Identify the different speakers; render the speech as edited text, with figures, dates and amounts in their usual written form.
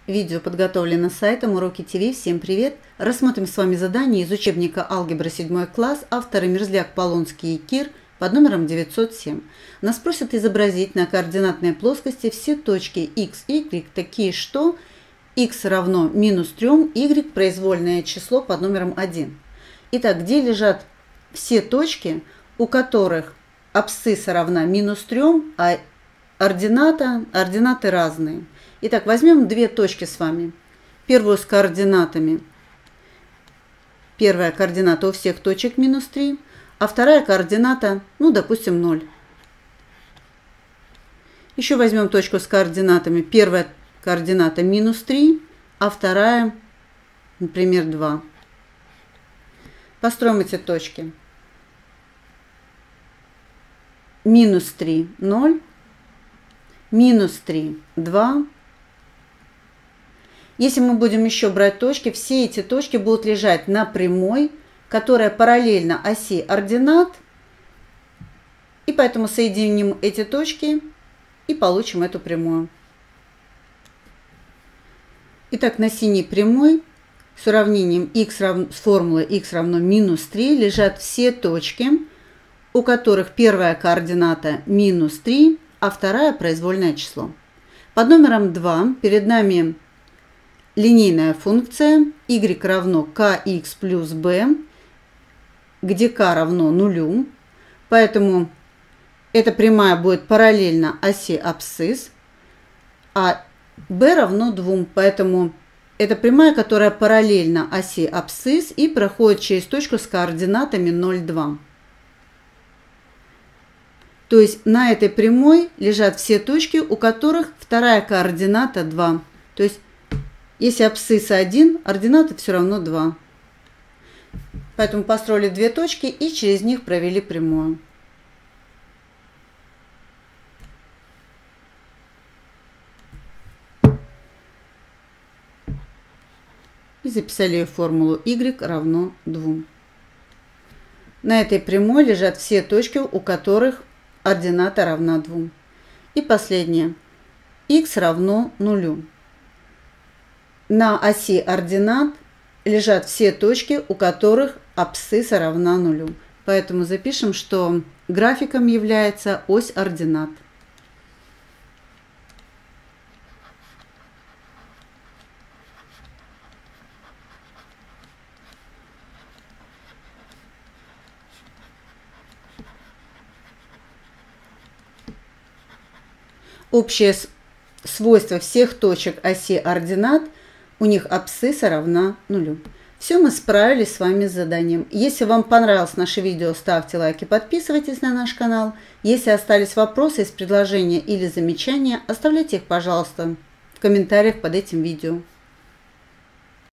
Speaker 1: Видео подготовлено сайтом Уроки ТВ. Всем привет! Рассмотрим с вами задание из учебника «Алгебра 7 класс», авторы Мерзляк, Полонский и Кир, под номером 907. Нас просят изобразить на координатной плоскости все точки x, y, такие что x равно минус 3, y произвольное число под номером 1. Итак, где лежат все точки, у которых абсцисса равна минус 3, а ординаты разные? Итак, возьмем две точки с вами. Первую с координатами. Первая координата у всех точек минус 3, а вторая координата, допустим, 0. Еще возьмем точку с координатами. Первая координата минус 3, а вторая, например, 2. Построим эти точки. Минус 3, 0. Минус 3, 2. Если мы будем еще брать точки, все эти точки будут лежать на прямой, которая параллельна оси ординат. И поэтому соединим эти точки и получим эту прямую. Итак, на синей прямой с уравнением с формулой x равно минус 3 лежат все точки, у которых первая координата минус 3, а вторая произвольное число. Под номером 2 перед нами линейная функция y равно kx плюс b, где k равно 0, поэтому эта прямая будет параллельна оси абсцисс, а b равно 2, поэтому это прямая, которая параллельна оси абсцисс и проходит через точку с координатами 0, 2. То есть на этой прямой лежат все точки, у которых вторая координата 2. То есть если абсцисса 1, ордината все равно 2. Поэтому построили две точки и через них провели прямую. И записали формулу y равно 2. На этой прямой лежат все точки, у которых ордината равна 2. И последнее. X равно 0. На оси ординат лежат все точки, у которых абсцисса равна 0. Поэтому запишем, что графиком является ось ординат. Общее свойство всех точек оси ординат, у них абсцисса равна 0. Все, мы справились с вами с заданием. Если вам понравилось наше видео, ставьте лайки, подписывайтесь на наш канал. Если остались вопросы из предложения или замечания, оставляйте их, пожалуйста, в комментариях под этим видео.